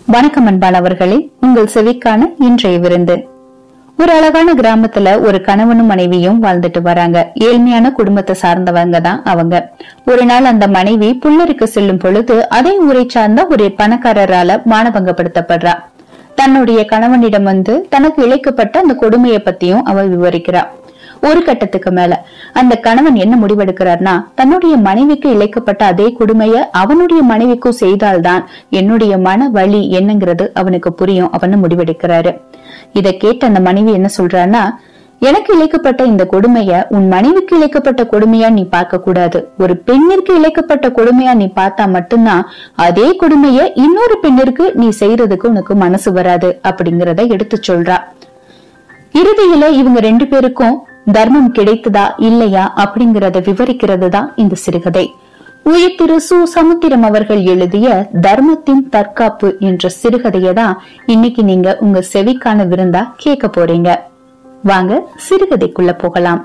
வணக்கம் அன்பானவர்களே, உங்கள் செவிக்கான இன்றைய விருந்து. ஒரு அழகான கிராமத்துல ஒரு கணவனும் மனைவியும் வாழ்ந்துட்டு வராங்க. ஏழ்மையான குடும்பத்தை சார்ந்தவங்க தான் அவங்க. ஒரு நாள் அந்த மனைவி புல்லருக்கு செல்லும் பொழுது அதே ஊரை சார்ந்த ஒரு பணக்காரரால மானபங்கப்படுத்தப்படுறா. தன்னுடைய கணவனிடம் வந்து தனக்கு இழைக்கப்பட்ட அந்த கொடுமையை பத்தியும் அவ விவரிக்கிறா. ஒரு கட்டத்துக்கு மேல அந்த கணவன் என்ன முடிவெடுக்கிறார்னா, தன்னுடைய மனைவிக்கு இழைக்கப்பட்ட அதே கொடுமைய அவனுடைய மனைவிக்கும் செய்தால்தான் என்னுடைய மன வலி என்னங்கிறது அவனுக்கு புரியும் அவனு முடிவெடுக்கிறாரு. இத கேட்ட அந்த மனைவி என்ன சொல்றான்னா, எனக்கு இழைக்கப்பட்ட இந்த கொடுமைய உன் மனைவிக்கு இழைக்கப்பட்ட கொடுமையா நீ பார்க்க கூடாது. ஒரு பெண்ணிற்கு இழைக்கப்பட்ட கொடுமையா நீ பார்த்தா மட்டும்தான் அதே கொடுமைய இன்னொரு பெண்ணிற்கு நீ செய்யறதுக்கு உனக்கு மனசு வராது அப்படிங்கறத எடுத்து சொல்றா. இறுதியில இவங்க ரெண்டு பேருக்கும் தர்மம் கிடைத்ததா இல்லையா அப்படிங்கறத விவரிக்கிறது தான் இந்த சிறுகதை. உயிர் திரு சு. சமுத்திரம் அவர்கள் எழுதிய தர்மத்தின் தற்காப்பு என்ற சிறுகதையை தான் இன்னைக்கு நீங்க உங்க செவிக்கான விருந்தா கேட்க போறீங்க. வாங்க சிறுகதைக்குள்ள போகலாம்.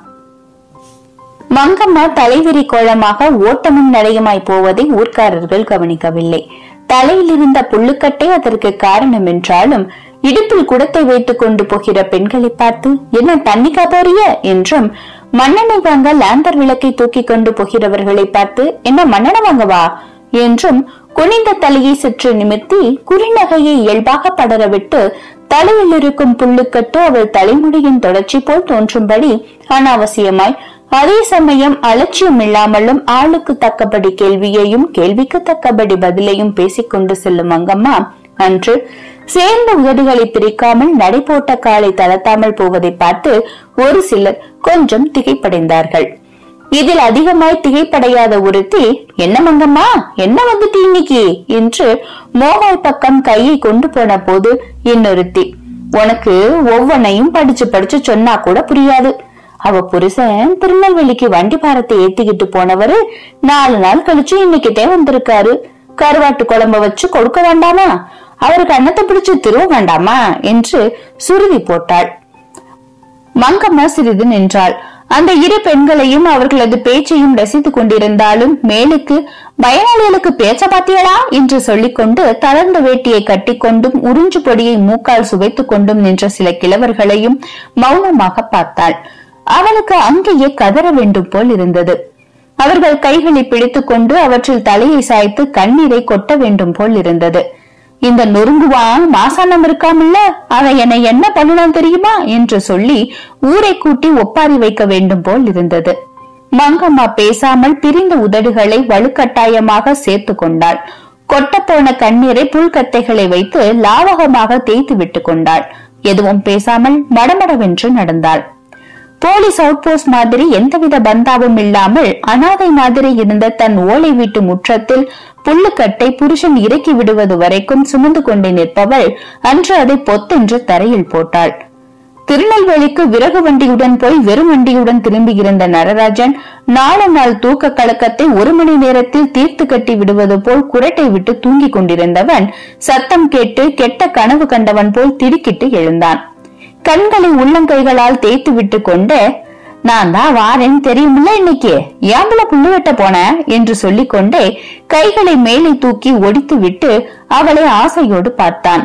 மங்கம்மா தலைவிரி கோலமாக ஓட்டமும் நடையுமாய் போவதை ஊர்க்காரர்கள் கவனிக்கவில்லை. தலையில் இருந்த புல்லுக்கட்டை அதற்கு காரணம் என்றாலும், இடுப்பில் குடத்தை வைத்துக் கொண்டு போகிற பெண்களை பார்த்து என்ன தண்ணிக்கா போறிய என்றும், மண்ணெண்ணெய் வாங்க லாந்தர் விளக்கை தூக்கி கொண்டு போகிறவர்களை பார்த்து என்ன மண்ணெண்ணெய் வாங்கவா என்றும் குனிந்த தலையை சற்று நிமிர்த்தி குறிநகையை இயல்பாக படரவிட்டு தலையில் இருக்கும் புல்லுக்கட்டு அவள் தலைமுடியின் தொடர்ச்சி போல் தோன்றும்படி அனாவசியமாய், அதே சமயம் அலட்சியம் இல்லாமலும் ஆளுக்கு தக்கபடி கேள்வியையும் கேள்விக்கு தக்கபடி பதிலையும் பேசிக்கொண்டு செல்லும் மங்கம்மா அன்று சேர்ந்த உதடுகளை பிரிக்காமல் நடை போட்ட காலை தளர்த்தாமல் போவதை பார்த்து ஒரு சிலர் கொஞ்சம் திகைப்படைந்தார்கள். இதில் அதிகமாய் திகைப்படையாத ஒருத்தி, என்ன மங்கம்மா என்ன வந்துட்டு இன்னைக்கு என்று மோகால் பக்கம் கையை கொண்டு போன போது இன்னொருத்தி, உனக்கு ஒவ்வொன்னையும் படிச்சு படிச்சு சொன்னா கூட புரியாது. அவ புருஷன் திருநெல்வேலிக்கு வண்டி பாரத்தை ஏத்திக்கிட்டு போனவரு 4 நாள் கழிச்சு இன்னைக்கிட்டே வந்திருக்காரு. கருவாட்டு குழம்ப வச்சு கொடுக்க வேண்டாமா, அவருக்கு அன்னத்தை பிடிச்சு திருவ வேண்டாமா என்று சுருதி போட்டாள். மங்கம்மா சிறிது நின்றாள். அந்த இரு பெண்களையும் அவர்களது பேச்சையும் ரசித்துக் கொண்டிருந்தாலும் மேலுக்கு பயனாளிகளுக்கு பேச்ச பாத்தியலா என்று சொல்லிக்கொண்டு தளர்ந்த வேட்டியை கட்டிக்கொண்டும் உறிஞ்சு பொடியை மூக்கால் சுவைத்துக் கொண்டும் நின்ற சில கிழவர்களையும் மௌனமாக பார்த்தாள். அவளுக்கு அங்கேயே கதற வேண்டும் போல் இருந்தது. அவர்கள் கைகளை பிடித்துக் கொண்டு அவற்றில் தலையை சாய்த்து கண்ணீரை கொட்ட வேண்டும் போல் இருந்தது. இந்த நொறுங்குவான் மாசானம் இருக்காமல்ல, அவன் என்னை என்ன பண்ணலாம் தெரியுமா என்று சொல்லி ஊரை கூட்டி ஒப்பாரி வைக்க வேண்டும் போல் இருந்தது. மங்கம்மா பேசாமல் பிரிந்த உதடுகளை வலுக்கட்டாயமாக சேர்த்து கொண்டாள். கொட்டப்போன கண்ணீரை புல்கத்தைகளை வைத்து லாவகமாக தேய்த்து விட்டு கொண்டாள். எதுவும் பேசாமல் மடமடவென்று நடந்தாள். போலீஸ் அவுட் போஸ்ட் மாதிரி எந்தவித பந்தாவும் இல்லாமல் அனாதை மாதிரி இருந்த தன் ஓலை வீட்டு முற்றத்தில் புல்லுக்கட்டை புருஷன் இறக்கி விடுவது வரைக்கும் சுமந்து கொண்டு நிற்பவள் அன்று அதை பொத்தென்று தரையில் போட்டாள். திருநெல்வேலிக்கு விறகு வண்டியுடன் போய் வெறும் வண்டியுடன் திரும்பி இருந்த நடராஜன் 4 நாள் தூக்க கலக்கத்தை 1 மணி நேரத்தில் தீர்த்து கட்டி விடுவது போல் குரட்டை விட்டு தூங்கிக் கொண்டிருந்தவன் சத்தம் கேட்டு கெட்ட கனவு கண்டவன் போல் திடுக்கிட்டு எழுந்தான். கண்களை உள்ளங்கைகளால் தேய்த்து விட்டு கொண்டு, நான் தான் வாரேன் தெரியுமில்ல, இன்னைக்கு ஏம்பல புல்லு வெட்ட போன என்று சொல்லிக் கொண்டே கைகளை மேலே தூக்கி ஒடித்து விட்டு அவளை ஆசையோடு பார்த்தான்.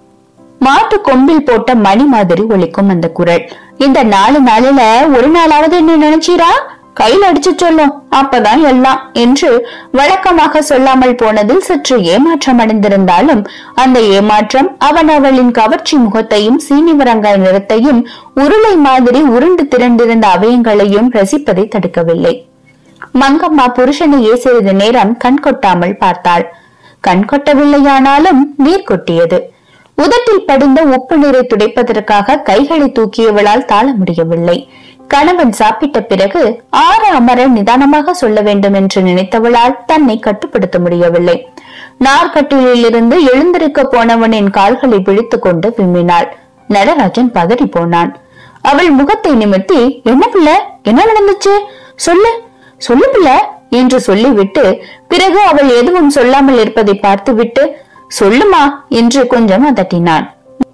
மாட்டு கொம்பில் போட்ட மணி மாதிரி ஒலிக்கும் அந்த குரல். இந்த 4 நாளில ஒரு நாளாவது என்ன நினைச்சீரா, கையில் அடிச்சு சொல்லும் அப்பதான் எல்லாம் என்று வழக்கமாக சொல்லாமல் போனதில் சற்று ஏமாற்றம் அடைந்திருந்தாலும் அந்த ஏமாற்றம் அவளின் கவர்ச்சி முகத்தையும் சீனிவரங்காய் நிறத்தையும் உருளை மாதிரி உருண்டு திரண்டிருந்த அவயங்களையும் ரசிப்பதை தடுக்கவில்லை. மங்கம்மா புருஷனையே சிறிது நேரம் கண் கொட்டாமல் பார்த்தாள். கண் கொட்டவில்லையானாலும் நீர் கொட்டியது. உதட்டில் படிந்த உப்பு நீரை துடைப்பதற்காக கைகளை தூக்கியவளால் தாழ முடியவில்லை. கணவன் சாப்பிட்ட பிறகு ஆற அமர நிதானமாக சொல்ல வேண்டும் என்று நினைத்தவளால் தன்னை கட்டுப்படுத்த முடியவில்லை. நார்கட்டிலில் இருந்து எழுந்திருக்க போனவனின் கால்களை பிடித்துக் கொண்டு விம்மினாள். நடராஜன் பதறி போனான். அவள் முகத்தை நிமிர்த்தி, என்ன பிள்ளை, என்ன நடந்துச்சு, சொல்லு சொல்லு பிள்ளை என்று சொல்லிவிட்டு பிறகு அவள் எதுவும் சொல்லாமல் இருப்பதை பார்த்துவிட்டு, சொல்லுமா என்று கொஞ்சம் அதட்டினான்.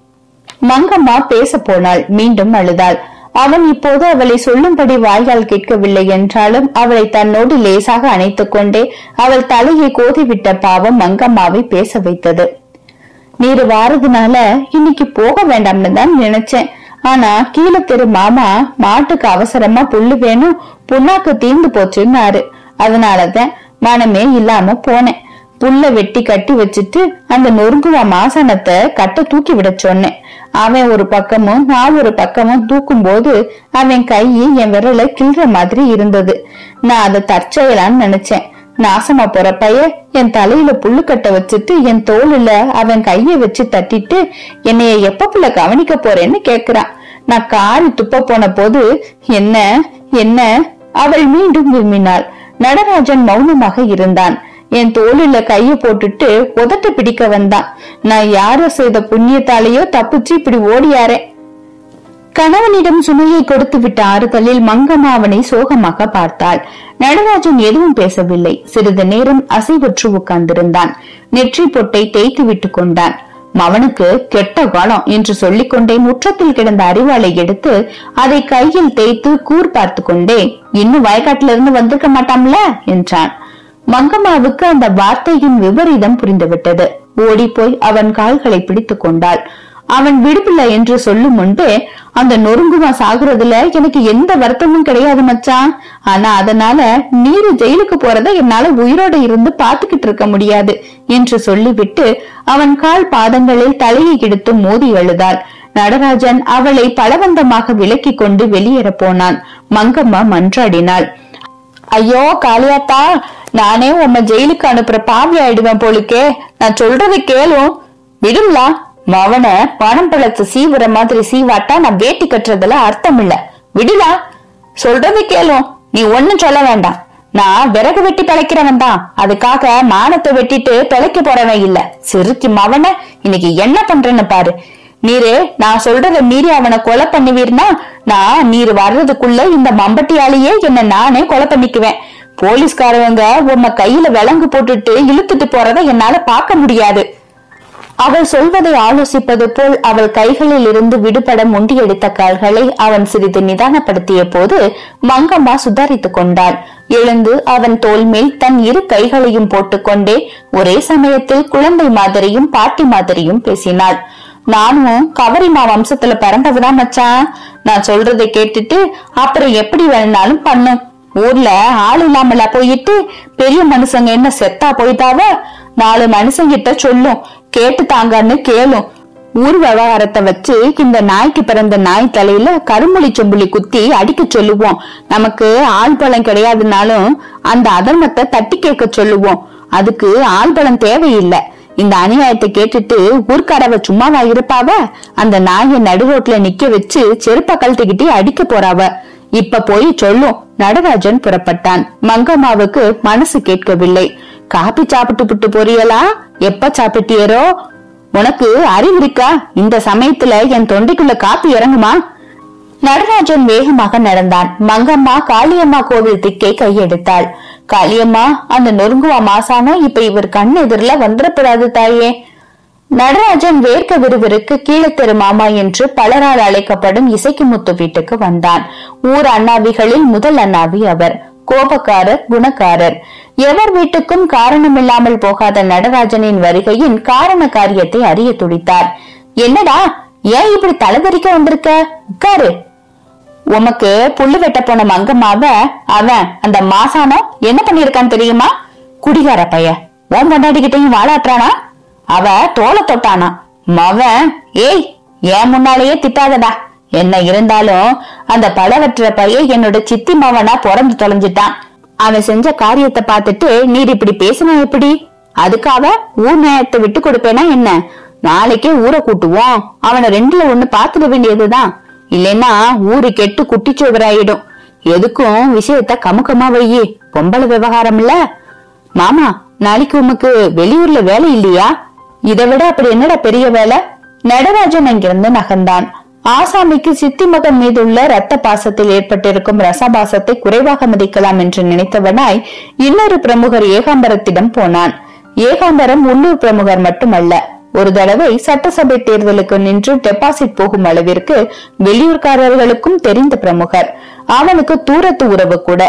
மங்கம்மா பேச போனாள். மீண்டும் அழுதாள். அவன் இப்போது அவளை சொல்லும்படி வாயால் கேட்கவில்லை என்றாலும் அவளை தன்னோடு லேசாக அணைத்துக் கொண்டே அவள் தலையை கோதிவிட்ட பாவம் மங்கம்மாவை பேச வைத்தது. நீர் வாரதுனால இன்னைக்கு போக வேண்டாம்னு தான் நினைச்சேன். ஆனா கீழே தெரு மாமா மாட்டுக்கு அவசரமா புல்லு வேணும், புண்ணாக்கு தீர்ந்து போச்சுன்னாரு. அதனாலதான் மனமே இல்லாம போனேன். புல்ல வெட்டி கட்டி வச்சுட்டு அந்த நொறுங்குவா மாசானத்தை கட்ட தூக்கி விட சொன்னேன். அவன் ஒரு பக்கமும் நான் ஒரு பக்கமும் தூக்கும் போது அவன் கை என் விரல கிள்ற மாதிரி இருந்தது. நான் அதை தற்செயலான்னு நினைச்சேன். நாசமா போற பைய என் தலையில புல்லு கட்ட வச்சுட்டு என் தோளுல அவன் கைய வச்சு தட்டிட்டு என்னைய எப்ப புள்ள கவனிக்க போறேன்னு கேக்குறான். நான் காரி துப்ப போன போது என்ன என்ன அவள் மீண்டும் விரும்பினாள். நடராஜன் மௌனமாக இருந்தான். என் தோளில கைய போட்டுட்டு உதட்ட பிடிக்க வந்தான். நான் யாரோ செய்த புண்ணியத்தாலேயோ தப்பிச்சு இப்படி ஓடியாரே. கணவனிடம் சுமையை கொடுத்து விட்ட ஆறுதலில் மங்கம்மா அவனை சோகமாக பார்த்தாள். நடராஜன் எதுவும் பேசவில்லை. சிறிது நேரம் அசைவற்று உட்கார்ந்திருந்தான். நெற்றி பொட்டை தேய்த்து விட்டு கொண்டான். மவனுக்கு கெட்ட காலம் என்று சொல்லிக் கொண்டே முற்றத்தில் கிடந்த அரிவாளை எடுத்து அதை கையில் தேய்த்து கூர் பார்த்து கொண்டே, இன்னும் வயக்காட்டுல இருந்து வந்திருக்க மாட்டாம்ல என்றான். மங்கம்மாவுக்கு அந்த வார்த்தையின் விபரீதம் புரிந்துவிட்டது. ஓடி போய் அவன் கால்களை பிடித்து கொண்டாள். அவன் விடுப்பில்லை என்று சொல்லும் முன்பே, அந்த நொறுங்குமா சாகுறதுல எனக்கு எந்த வருத்தமும் கிடையாது மச்சான். ஆனா அதனால நீரு ஜெயிலுக்கு போறத என்னால உயிரோட இருந்து பாத்துக்கிட்டு இருக்க முடியாது என்று சொல்லிவிட்டு அவன் கால் பாதங்களில் தலையை எடுத்து மோதி அழுதாள். நடராஜன் அவளை பலவந்தமாக விலக்கி கொண்டு வெளியேற போனான். மங்கம்மா மன்றாடினாள். ஐயோ காளியாத்தா, நானே உன்னை ஜெயிலுக்கு அனுப்புற பாவி ஆயிடுவேன் போலுக்கே. நான் சொல்றதை கேளும். விடும்லா, மவன பணம் பழத்து சீவுற மாதிரி சீவாட்டா நான் வேட்டி கட்டுறதுல அர்த்தம் இல்ல. விடுலா, சொல்றதை கேளும். நீ ஒன்னும் சொல்ல வேண்டாம். நான் விறகு வெட்டி பிழைக்கிறவன் தான். அதுக்காக மானத்தை வெட்டிட்டு பிழைக்க போறவன் இல்ல. சிறுக்கி மவன, இன்னைக்கு என்ன பண்றேன்னு பாரு. நீரு நான் சொல்றத மீறி அவனை கொலை பண்ணுவீர்னா நான் நீர் வர்றதுக்குள்ள இந்த மம்பட்டியாலேயே என்ன நானே கொலை பண்ணிக்குவேன். போலீஸ்காரவங்க உன்னை கையில விலங்கு போட்டுட்டு இழுத்துட்டு போறத என்னால பார்க்க முடியாது. அவள் சொல்வதை ஆலோசிப்பது போல் அவள் கைகளில் இருந்து விடுபட முண்டியடித்த கால்களை அவன் சிறிது நிதானப்படுத்திய போது மங்கம்மா சுதாரித்துக் கொண்டாள். எழுந்து அவன் தோல் மேல் தன் இரு கைகளையும் போட்டுக்கொண்டே ஒரே சமயத்தில் குழந்தை மாதிரியும் பாட்டி மாதிரியும் பேசினாள். நானும் கவரிமா வம்சத்துல பிறந்ததுதான் மச்சான். நான் சொல்றதை கேட்டுட்டு அப்புறம் எப்படி வேணாலும் பண்ணும். ஊர்ல ஆள் இல்லாமல போயிட்டு பெரிய மனுஷங்க என்ன செத்தா போயிட்டாவ? 4 மனுஷங்கிட்ட சொல்லும், கேட்டு தாங்கன்னு கேளும். ஊர் விவகாரத்தை வச்சு இந்த நாய்க்கு பிறந்த நாய் தலையில கரும்புலி சொம்புலி குத்தி அடிக்க சொல்லுவோம். நமக்கு ஆள் பலம் கிடையாதுனாலும் அந்த அதர்மத்தை தட்டி கேட்க சொல்லுவோம். அதுக்கு ஆள் பலம் தேவையில்லை. இந்த அநியாயத்தை கேட்டுட்டு ஊர்க்காரவ சும்மாவா இருப்பாவ? அந்த நாயை நடுரோட்ல நிக்க வச்சு செருப்ப கழட்டிக்கிட்டு அடிக்க போறாவ. இப்ப போய் சொல்லும். நடராஜன் புறப்பட்டான். மங்கம்மாவுக்கு மனசு கேட்கவில்லை. காப்பி சாப்பிட்டு புட்டு போறியலா? எப்ப சாப்பிட்டியரோ? உனக்கு அறிவு இருக்கா? இந்த சமயத்துல என் தொண்டைக்குள்ள காப்பி இறங்குமா? நடராஜன் வேகமாக நடந்தான். மங்கம்மா காளியம்மா கோவில் திக்கை கையெடுத்தாள். காளியம்மா, அந்த நொறுங்குவா மாசானா இப்ப இவர் கண் எதிரில வந்துடப்படாது தாயே. நடராஜன் வேர்க்க விறுவிறுக்கு கீழே தெரு மாமா என்று பலரால் அழைக்கப்படும் இசைக்கு முத்து வீட்டுக்கு வந்தான். ஊர் அண்ணாவிகளில் முதல் அண்ணாவி அவர். கோபக்காரர், குணக்காரர். எவர் வீட்டுக்கும் காரணமில்லாமல் போகாத நடராஜனின் வருகையின் காரண காரியத்தை அறிய துடித்தார். என்னடா, ஏன் இப்படி தலைதறிக்க வந்திருக்க? உட்காரு. உமக்கு புல்லு வெட்ட போன மங்கம்மாவ அவன் அந்த மாசானம் என்ன பண்ணிருக்கான்னு தெரியுமா? குடிகார பைய உன் கொண்டாடிக்கிட்டையும் வாழாட்டுறானா? அவ தோலை தொட்டானா? மவன், ஏய் ஏன் முன்னாலேயே திட்டாதடா. என்ன இருந்தாலும் அந்த பழவற்ற பைய என்னோட சித்தி மவனா பிறந்து தொலைஞ்சிட்டான். அவன் செஞ்ச காரியத்தை பார்த்துட்டு நீர் இப்படி பேசினா எப்படி? அதுக்காக ஊர் நியாயத்தை விட்டு கொடுப்பேனா என்ன? நாளைக்கே ஊரை கூட்டுவோம். அவனை 2ல 1 பாத்துட வேண்டியதுதான். இல்லைன்னா ஊரு கெட்டு குட்டிச்சோவராயிடும். எதுக்கும் விஷயத்த கமுக்கமா வையி. பொம்பளை விவகாரம் இல்ல. மாமா, நாளைக்கு உமக்கு வெளியூர்ல வேலை இல்லையா? இதை விட அப்படி என்னடா பெரிய வேலை? நடராஜன் அங்கிருந்து நகர்ந்தான். ஆசாமிக்கு சித்தி மகன் மீதுள்ள ரத்த பாசத்தில் ஏற்பட்டிருக்கும் ரசபாசத்தை குறைவாக மதிக்கலாம் என்று நினைத்தவனாய் இன்னொரு பிரமுகர் ஏகாம்பரத்திடம் போனான். ஏகாம்பரம் உள்ளூர் பிரமுகர் மட்டுமல்ல, ஒரு தடவை சட்டசபை தேர்தலுக்கு நின்று டெபாசிட் போகும் அளவிற்கு வெளியூர்காரர்களுக்கும் தெரிந்த பிரமுகர். அவனுக்கு தூரத்து உறவு கூட.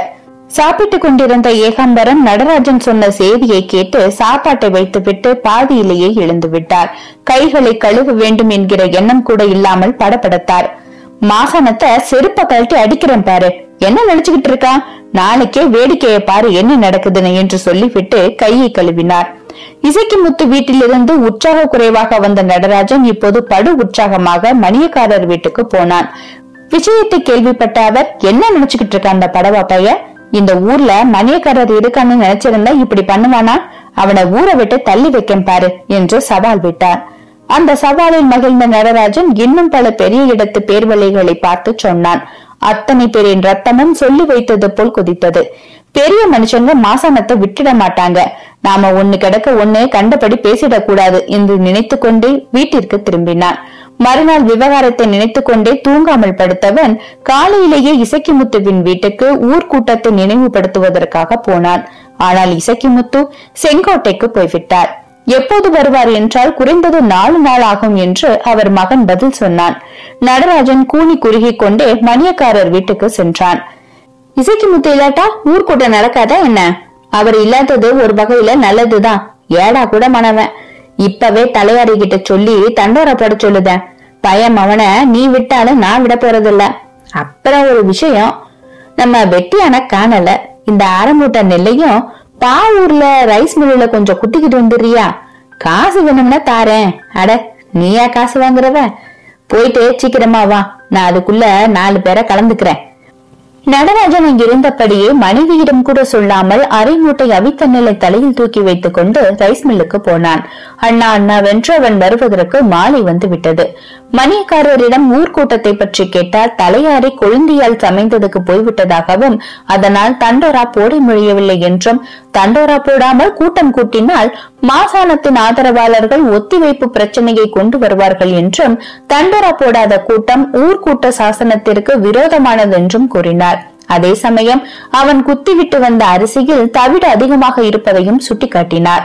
சாப்பிட்டுக் கொண்டிருந்த ஏகாம்பரம் நடராஜன் சொன்ன செய்தியை கேட்டு சாப்பாட்டை வைத்துவிட்டு பாதியிலேயே எழுந்து விட்டார். கைகளை கழுவ வேண்டும் என்கிற எண்ணம் கூட இல்லாமல் படபடத்தார். மாசானத்தை செருப்ப கழட்டி அடிக்கிறேன் பாரு, என்ன நினைச்சுக்கிட்டு இருக்கான், நாளைக்கே வேடிக்கையை பாரு என்ன நடக்குதுன்னு என்று சொல்லிவிட்டு கையை கழுவினார். இசைக்கு முத்து வீட்டிலிருந்து உற்சாக குறைவாக வந்த நடராஜன் இப்போது படு உற்சாகமாக மணியக்காரர் வீட்டுக்கு போனான். விஷயத்தை கேள்விப்பட்ட அவர், என்ன நினைச்சுக்கிட்டு இருக்க அந்த படவா பைய, இந்த ஊர்ல மணியக்காரர் இருக்கான்னு நினைச்சிருந்தா இப்படி பண்ணுவானா, அவனை ஊரை விட்டு தள்ளி வைக்க பாரு என்று சவால் விட்டார். அந்த சவாலில் மகிழ்ந்த நடராஜன் இன்னும் பல பெரிய இடத்து பேர்வழிகளை பார்த்து சொன்னான். அத்தனை பேரின் ரத்தமும் சொல்லி வைத்தது போல் குதித்தது. பெரிய மனுஷங்க மாசானத்தை விட்டுட மாட்டாங்க, நாம ஒண்ணு கிடக்க ஒண்ணு கண்டபடி பேசிடக் கூடாது என்று நினைத்து கொண்டே வீட்டிற்கு திரும்பினான். மறுநாள் விவகாரத்தை நினைத்து கொண்டே தூங்காமல் படுத்தவன் காலையிலேயே இசக்கிமுத்துவின் வீட்டுக்கு ஊர்க்கூட்டத்தை நினைவுபடுத்துவதற்காக போனான். ஆனால் இசக்கிமுத்து செங்கோட்டைக்கு போய்விட்டார். எப்போது வருவார் என்றால் குறைந்தது 4 நாள் ஆகும் என்று அவர் மகன் பதில் சொன்னான். நடராஜன் கூனி குறுகி கொண்டே மணியக்காரர் வீட்டுக்கு சென்றான். இசக்கிமுத்து இல்லாட்டா ஊர்க்கூட்டம் நடக்காதா என்ன? அவர் இல்லாதது ஒரு வகையில நல்லதுதான், ஏடா கூட மனவன். இப்பவே தலையாரி கிட்ட சொல்லி தண்டோரப்பட சொல்லுதேன். பயம் அவனை நீ விட்டாலும் நான் விட போறதில்ல. அப்புறம் ஒரு விஷயம், நம்ம வெட்டியான காணல, இந்த ஆரம்பூட்ட நெல்லையும் பாவூர்ல ரைஸ் மில்லுல கொஞ்சம் குட்டிக்கிட்டு வந்துடுறியா? காசு வேணும்னா தாரேன். அட நீயா காசு வாங்குறவ? போயிட்டு சீக்கிரமா வா, நான் அதுக்குள்ள 4 பேரை கலந்துக்கிறேன். நடராஜன் அங்கிருந்தபடியே மனைவியிடம் கூட சொல்லாமல் அரை மூட்டை அவித்த நெல்லை தலையில் தூக்கி வைத்துக் கொண்டு ரைஸ் மில்லுக்கு போனான். அண்ணா அண்ணா வென்று அவன் வருவதற்கு மாலை வந்து விட்டது. மணியக்காரரிடம் ஊர்க்கூட்டத்தை பற்றி கேட்டால் தலையாரி கொழுந்தியால் சமைந்ததுக்கு போய்விட்டதாகவும், அதனால் தண்டோரா போட முடியவில்லை என்றும், தண்டோரா போடாமல் கூட்டம் கூட்டினால் மாசானத்தின் ஆதரவாளர்கள் ஒத்திவைப்பு பிரச்சனையை கொண்டு வருவார்கள் என்றும், தண்டோரா போடாத கூட்டம் ஊர்க்கூட்ட சாசனத்திற்கு விரோதமானது என்றும் கூறினார். அதே சமயம் அவன் குத்திவிட்டு வந்த அரிசியில் தவிடு அதிகமாக இருப்பதையும் சுட்டிக்காட்டினார்.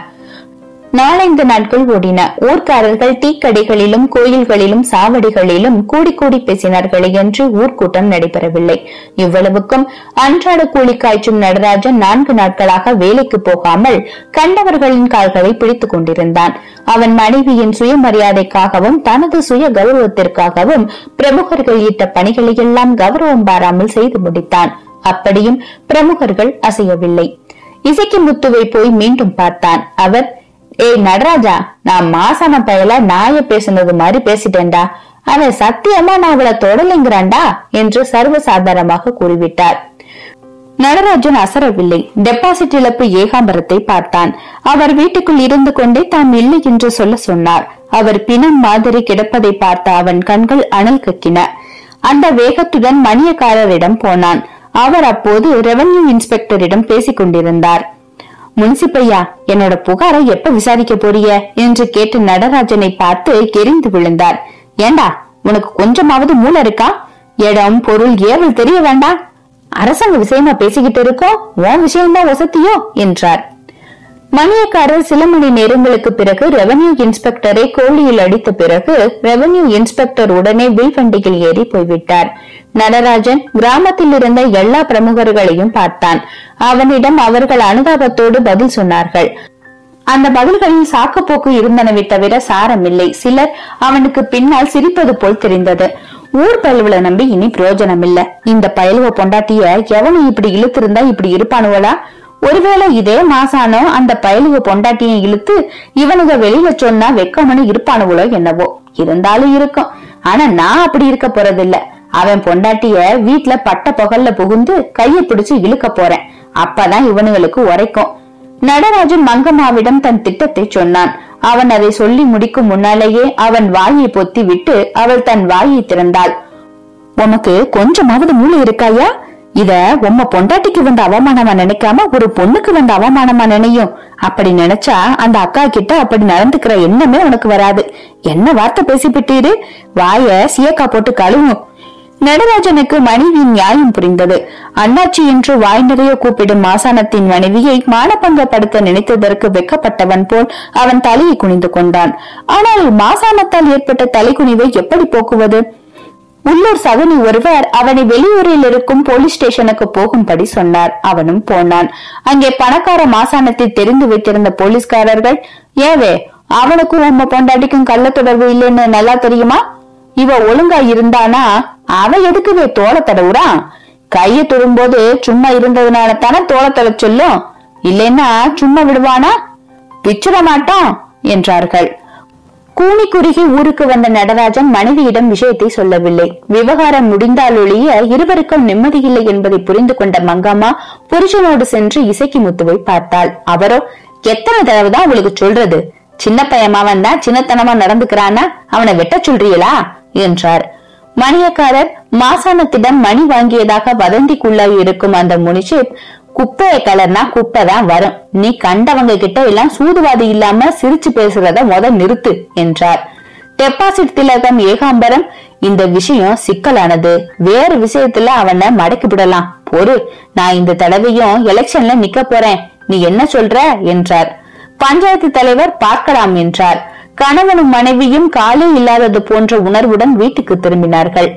4-5 நாட்கள் ஓடின. ஊர்க்காரர்கள் டீக்கடைகளிலும் கோயில்களிலும் சாவடிகளிலும் கூடி கூடி பேசினார்களே என்று ஊர்க்கூட்டம் நடைபெறவில்லை. இவ்வளவுக்கும் அன்றாட கூலி காய்ச்சும் நடராஜன் 4 நாட்களாக வேலைக்கு போகாமல் கண்டவர்களின் கால்களை பிடித்துக் கொண்டிருந்தான். அவன் மனைவியின் சுயமரியாதைக்காகவும் தனது சுய கௌரவத்திற்காகவும் பிரமுகர்கள் ஈட்ட பணிகளை எல்லாம் கௌரவம் பாராமல் செய்து முடித்தான். அப்படியும் பிரமுகர்கள் அசையவில்லை. இசக்கிமுத்துவை போய் மீண்டும் பார்த்தான். அவர், ஏய் நடராஜா, நான் மாசான பயல நாய பேசுனது மாதிரி பேசிட்டேன்டா, அவன் சத்தியமா நான் அவளை தொடலைங்கிறான்டா என்று சர்வசாதாரணமாக கூறிவிட்டார். நடராஜன் அசரவில்லை. டெபாசிட் இழப்பு ஏகாம்பரத்தை பார்த்தான். அவர் வீட்டுக்குள் இருந்து கொண்டே தாம் இல்லை என்று சொல்ல சொன்னார். அவர் பிணம் மாதிரி கிடப்பதை பார்த்த அவன் கண்கள் அனல் கக்கின. அந்த வேகத்துடன் மணியக்காரரிடம் போனான். அவர் அப்போது ரெவன்யூ இன்ஸ்பெக்டரிடம் பேசிக் கொண்டிருந்தார். முன்சிப்பையா, என்னோட புகாரை எப்ப விசாரிக்க போறிய என்று கேட்டு நடராஜனை பார்த்து எரிந்து விழுந்தார். ஏண்டா, உனக்கு கொஞ்சமாவது மூளை இருக்கா? இடம் பொருள் ஏவல் தெரிய வேண்டாம்? அரசாங்க விஷயமா பேசிக்கிட்டு இருக்கோம், உன் விஷயம்தான் வசதியோ என்றார். மணியக்காரர் சில மணி நேரங்களுக்கு பிறகு ரெவன்யூ இன்ஸ்பெக்டரை கோழியில் அடித்த பிறகு ரெவன்யூ இன்ஸ்பெக்டர் உடனே வில் வண்டியில் ஏறி போய்விட்டார். நடராஜன் கிராமத்தில் இருந்த எல்லா பிரமுகர்களையும் பார்த்தான். அவனிடம் அவர்கள் அனுதாபத்தோடு பதில் சொன்னார்கள். அந்த பதில்களில் சாக்குப்போக்கு இருந்தனவே தவிர சாரமில்லை. சிலர் அவனுக்கு பின்னால் சிரிப்பது போல் தெரிந்தது. ஊர் பயலுவலை நம்பி இனி பிரயோஜனம் இல்ல. இந்த பயலுவ பொண்டாட்டிய எவனு இப்படி இழுத்திருந்தா இப்படி இருப்பானுவலா? ஒருவேளை இதே மாசானோ அந்த பயலுவ பொண்டாட்டியை இழுத்து இவனுங்க வெளியில சொன்னா வெக்கமனு இருப்பானுவளோ என்னவோ. இருந்தாலும் இருக்கும். ஆனா நான் அப்படி இருக்க போறதில்ல. அவன் பொண்டாட்டிய வீட்டுல பட்ட பகல்ல புகுந்து கையை பிடிச்சு இழுக்க போறேன். அப்பதான் இவனுங்களுக்கு உரைக்கும். நடராஜன் மங்கம்மாவிடம் தன் திட்டத்தை சொன்னான். அவன் அதை சொல்லி முடிக்கும் முன்னாலேயே அவன் வாயை பொத்தி விட்டு அவள் தன் வாயை திறந்தாள். உனக்கு கொஞ்சமாவது மூளை இருக்காயா? இத உம்ம பொண்டாட்டிக்கு வந்த அவமானமா நினைக்காம ஒரு பொண்ணுக்கு வந்த அவமானமா நினையும். அப்படி நினைச்சா அந்த அக்கா கிட்ட அப்படி நடந்துக்கிற எண்ணமே உனக்கு வராது. என்ன வார்த்தை பேசிவிட்டீரு? வாய சீயக்கா போட்டு கழுவும். நடராஜனுக்கு மனைவியின் நியாயம் புரிந்தது. அண்ணாச்சி என்று வாய் நிறைய கூப்பிடும் மாசானத்தின் மனைவியை மானபங்கப்படுத்த நினைத்ததற்கு வெக்கப்பட்டவன் போல் அவன் தலையை குனிந்து கொண்டான். ஆனால் மாசானத்தால் ஏற்பட்ட தலைக்குனிவை எப்படி போக்குவது? உள்ளூர் சகுனி ஒருவர் அவனை வெளியூரில் இருக்கும் போலீஸ் ஸ்டேஷனுக்கு போகும்படி சொன்னார். அவனும் போனான். அங்கே பணக்கார மாசாணத்தை தெரிந்து வைத்திருந்த போலீஸ்காரர்கள், ஏவே அவனுக்கும் உம்ம பொண்டாட்டிக்கும் கள்ள தொடர்பு இல்லைன்னு நல்லா தெரியுமா? இவ ஒழுங்கா இருந்தானா அவன் எதுக்குவே தோலை தடவுறான்? கைய தொடும்போது சும்மா இருந்ததுனால தானே தோலை தட சொல்லும், இல்லைன்னா சும்மா விடுவானா? பிச்சுட மாட்டான் என்றார்கள். கூனி குறுகி ஊருக்கு வந்த நடராஜன் மனைவியிடம் விஷயத்தை சொல்லவில்லை. விவகாரம் முடிந்தால் ஒழிய இருவருக்கும் நிம்மதியில்லை என்பதை புரிந்து கொண்ட மங்கம்மா புருஷனோடு சென்று இசக்கி முத்துவை பார்த்தாள். அவரோ, எத்தனை தடவைதான் உங்களுக்கு சொல்றது? சின்ன பையமாவன் தான் சின்னத்தனமா நடந்துக்கிறானா, அவனை வெட்ட சொல்றீங்களா என்றார். மணியக்காரர் மாசாணத்திடம் மணி வாங்கியதாக வதந்திக்குள்ளாய் இருக்கும் அந்த முனிஷிப், குப்பைய கலர்னா குப்பைதான் வரும், நீ கண்டவங்க கிட்ட எல்லாம் சூதுவாதி இல்லாம சிரிச்சு பேசுறத நிறுத்து என்றார். டெபாசிட் திலகம் ஏகாம்பரம், இந்த விஷயம் சிக்கலானது, வேறு விஷயத்துல அவனை மடக்கி விடலாம், பொறு, நான் இந்த தடவையும் எலெக்ஷன்ல நிக்க போறேன், நீ என்ன சொல்ற என்றார். பஞ்சாயத்து தலைவர் பார்க்கலாம் என்றார். கணவனும் மனைவியும் காலே இல்லாதது போன்ற உணர்வுடன் வீட்டுக்கு திரும்பினார்கள்.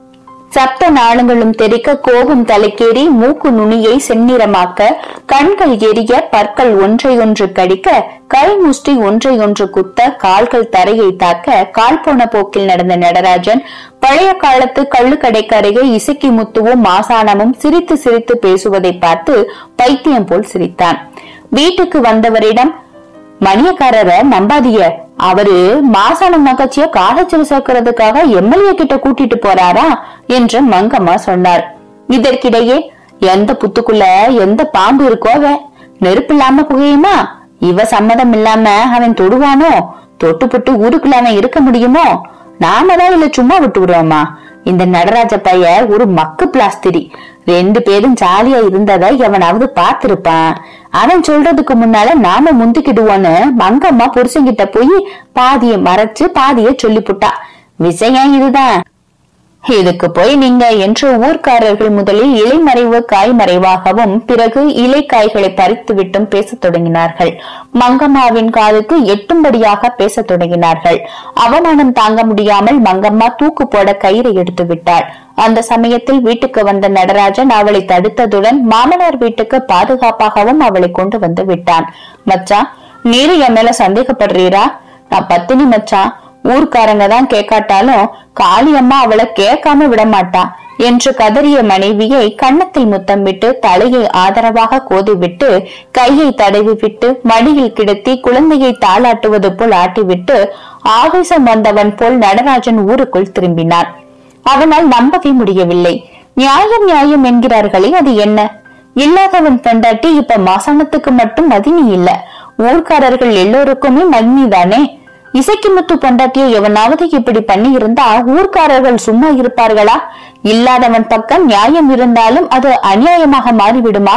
சப்த நாளங்களும் தெரிக்க, கோபம் தலைக்கேறி, மூக்கு நுனியை செந்நிறமாக்க, கண்கள் எரிய, பற்கள் ஒன்றையொன்று கடிக்க, கை முஷ்டி ஒன்றையொன்று குத்த, கால்கள் தரையை தாக்க, கால் போன போக்கில் நடந்த நடராஜன் பழைய காலத்து கள்ளுக்கடைக்கரையை இசக்கி முத்துவும் மாசாணமும் சிரித்து சிரித்து பேசுவதை பார்த்து பைத்தியம் போல் சிரித்தான். வீட்டுக்கு வந்தவரிடம், மணியக்காரரை நம்பாதிய, அவரு மாசாணம் நகைச்சிய காலச்சல் சேர்க்கறதுக்காக எம்எல்ஏ கிட்ட கூட்டிட்டு போறாரா என்று மங்கம்மா சொன்னார். இதற்கிடையே, எந்த புத்துக்குள்ள எந்த பாம்பு இருக்கோவே, நெருப்பு இல்லாம புகையுமா? இவ சம்மதம் இல்லாம அவன் தொடுவானோ? தொட்டுப்பட்டு ஊருக்குள்ள அவன் இருக்க முடியுமோ? நாம தான் இல்ல சும்மா விட்டு விடுவோமா? இந்த நடராஜ பைய ஒரு மக்கு பிளாஸ்திரி, 2 பேரும் ஜாலியா இருந்ததை எவனாவது பாத்திருப்பான். அவன் சொல்றதுக்கு முன்னால நாம முந்திக்கிடுவோன்னு மங்கம்மா புருஷங்கிட்ட போய் பாதிய மறைச்சு பாதிய சொல்லிப்புட்டா. விஷயம் இதுதான். இதுக்கு போய் நீங்க என்று ஊர்க்காரர்கள் முதலில் இலைமறைவு காய்மறைவாகவும் பிறகு இலை காய்களை பறித்து விட்டும் பேசத் தொடங்கினார்கள். மங்கம்மாவின் காதுக்கு எட்டும்படியாக பேசத் தொடங்கினார்கள். அவமானம் தாங்க முடியாமல் மங்கம்மா தூக்கு போட கயிறை எடுத்து விட்டாள். அந்த சமயத்தில் வீட்டுக்கு வந்த நடராஜன் அவளை தடுத்ததுடன் மாமனார் வீட்டுக்கு பாதுகாப்பாகவும் அவளை கொண்டு வந்து விட்டான். மச்சான், நீரு என் மேல சந்தேகப்படுறீரா? நான் பத்தினி மச்சான், ஊர்க்காரங்க தான் கேட்காட்டாலும் காளியம்மா அவளை கேட்காம விடமாட்டா என்று கதறிய மனைவியை கன்னத்தில் முத்தம் விட்டு தலையை ஆதரவாக கோதிவிட்டு கையை தடவி விட்டு மடியில் கிடத்தி குழந்தையை தாளாட்டுவது போல் ஆட்டிவிட்டு ஆவேசம் வந்தவன் போல் நடராஜன் ஊருக்குள் திரும்பினான். அவனால் நம்பவே முடியவில்லை. நியாயம் நியாயம் என்கிறார்களே, அது என்ன? இல்லாதவன் பொண்டாட்டி இப்ப மாசாணத்துக்கு மட்டும் மதினி இல்ல, ஊர்க்காரர்கள் எல்லோருக்குமே மதினி தானே. இசக்கி முத்து பொண்டாட்டியை எவனாவது இப்படி பண்ணி இருந்தா ஊர்க்காரர்கள் சும்மா இருப்பார்களா? இல்லாதவன் பக்கம் நியாயம் இருந்தாலும் அது அநியாயமாக மாறிவிடுமா?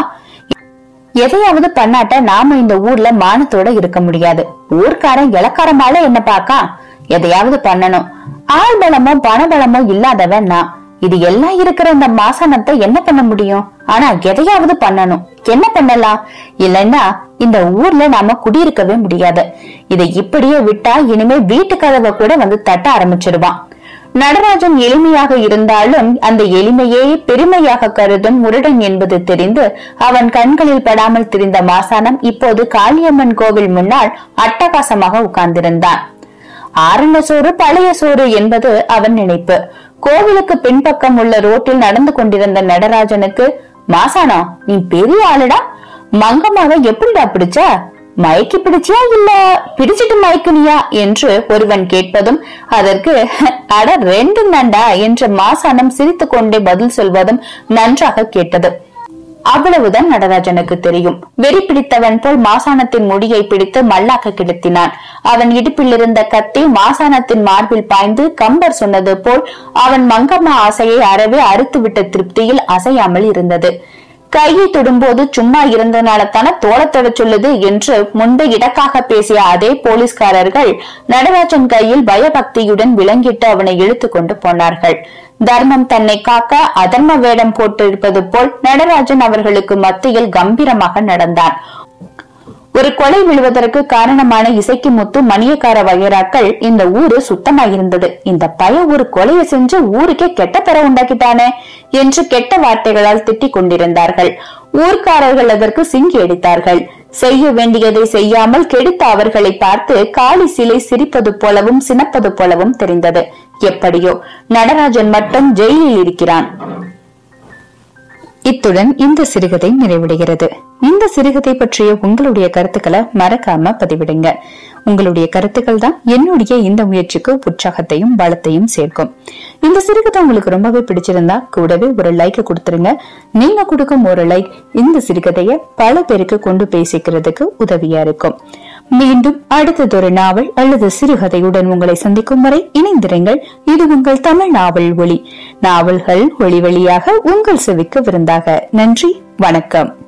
எதையாவது பண்ணாட்ட நாம இந்த ஊர்ல மானத்தோட இருக்க முடியாது. ஊர்க்காரன் இலக்காரமால என்ன பாக்கா? எதையாவது பண்ணணும். ஆள் பலமோ பணபலமோ இல்லாதவன் நான். இது எல்லாம் இருக்கிற இந்த மாசாணத்தை என்ன பண்ண முடியும்? ஆனா எதையாவது பண்ணணும். என்ன பண்ணலாம்? இல்லைன்னா இந்த ஊர்ல நாம குடியிருக்கவே முடியாது. இதை இப்படியே விட்டா இனிமே வீட்டு கதவை கூட வந்து தட்ட ஆரம்பிச்சிருவான். நடராஜன் எளிமையாக இருந்தாலும் அந்த எளிமையே பெருமையாக கருதும் முரடன் என்பது தெரிந்து அவன் கண்களில் படாமல் திரிந்த மாசாணம் இப்போது காளியம்மன் கோவில் முன்னால் அட்டகாசமாக உட்கார்ந்திருந்தான். ஆரண்ய சோறு பழைய சோறு என்பது அவன் நினைப்பு. கோவிலுக்கு பின்பக்கம் உள்ள ரோட்டில் நடந்து கொண்டிருந்த நடராஜனுக்கு, மாசாணம், நீ பெரிய ஆளுடா, மங்கம்மாவை எப்படிடா பிடிச்ச? மயக்கி பிடிச்சியா இல்ல பிடிச்சிட்டு மயக்குனியா என்று ஒருவன் கேட்பதும் அதற்கு அட 2 நண்டா என்று மாசாணம் சிரித்து கொண்டே பதில் சொல்வதும் நன்றாக கேட்டது. அவ்வளவுதான் நடராஜனுக்கு தெரியும். வெறி பிடித்தவன் போல் மாசாணத்தின் முடியை பிடித்து மல்லாக்க கிடத்தினான். அவன் இடுப்பில் இருந்த கத்தி மாசாணத்தின் மார்பில் பாய்ந்து கம்பர் சொன்னது போல் அவன் மங்கம்மா ஆசையை அறவே அறுத்துவிட்ட திருப்தியில் அசையாமல் இருந்தது. கையை தொடும்போது சும்மா இருந்தனால தானே தோளத்தொட சொல்லுது என்று முன்பு இடக்காக பேசிய அதே போலீஸ்காரர்கள் நடராஜன் கையில் பயபக்தியுடன் விலங்கிட்டு அவனை இழுத்து கொண்டு போனார்கள். தர்மம் தன்னை காக்க அதர்ம வேடம் போட்டு இருப்பது போல் நடராஜன் அவர்களுக்கு மத்தியில் கம்பீரமாக நடந்தான். ஒரு கொலை விழுவதற்கு காரணமான இசைக்கு முத்து மணியக்கார வகைராக்கள் இந்த ஊரு சுத்தமாயிருந்தது. இந்த பய ஒரு கொலையை செஞ்சு ஊருக்கே கெட்ட பெற உண்டாக்கிட்டானே என்று கெட்ட வார்த்தைகளால் திட்டிக் கொண்டிருந்தார்கள். ஊர்க்காரர்கள் அதற்கு சிங்கி அடித்தார்கள். செய்ய வேண்டியதை செய்யாமல் கெடுத்த அவர்களை பார்த்து காளி சிலை சிரிப்பது போலவும் சினப்பது போலவும் தெரிந்தது. எப்படியோ நடராஜன் மட்டும் ஜெயிலில் இருக்கிறான். இத்துடன் இந்த சிறுகதை நிறைவடைகிறது. இந்த சிறுகதை பற்றிய உங்களுடைய கருத்துக்களை மறக்காம பதிவிடுங்க. உங்களுடைய கருத்துக்கள் தான் என்னுடைய இந்த முயற்சிக்கு உற்சாகத்தையும் பலத்தையும் சேர்க்கும். இந்த சிறுகதை உங்களுக்கு ரொம்பவே பிடிச்சிருந்தா கூடவே ஒரு லைக் கொடுத்துருங்க. நீங்க கொடுக்கும் ஒரு லைக் இந்த சிறுகதைய பல பேருக்கு கொண்டு பேசிக்கிறதுக்கு உதவியா இருக்கும். மீண்டும் அடுத்ததொரு நாவல் அல்லது சிறுகதையுடன் உங்களை சந்திக்கும் வரை இணைந்திருங்கள். இது உங்கள் தமிழ் நாவல் ஒளி. நாவல்கள் ஒளி வழியாக உங்கள் செவிக்கு விருந்தாக. நன்றி, வணக்கம்.